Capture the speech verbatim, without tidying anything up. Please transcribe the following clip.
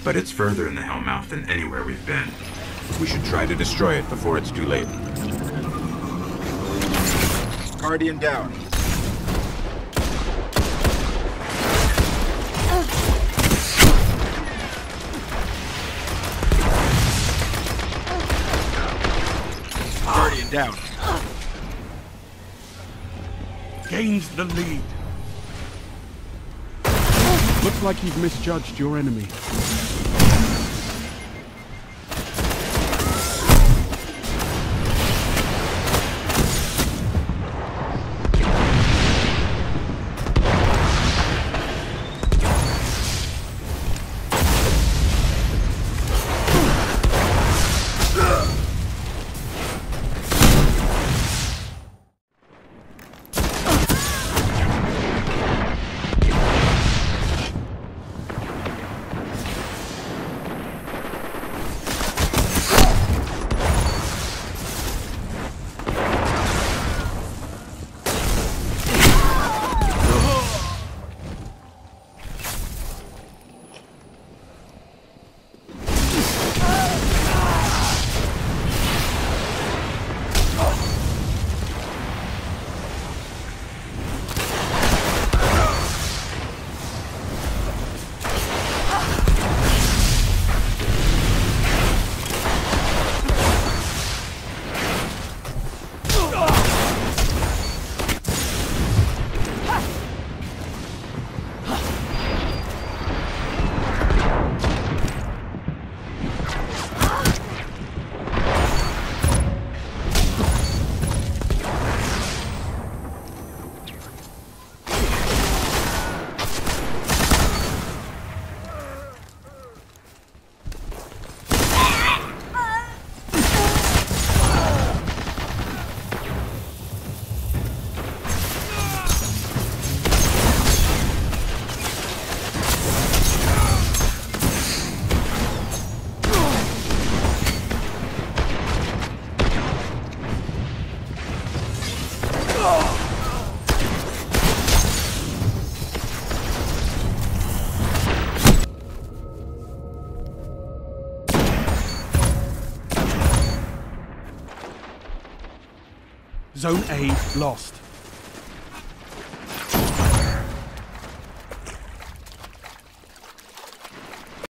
but it's further in the Hellmouth than anywhere we've been. We should try to destroy it before it's too late. Guardian down. Guardian down. Gains the lead. Looks like you've misjudged your enemy. Zone A lost.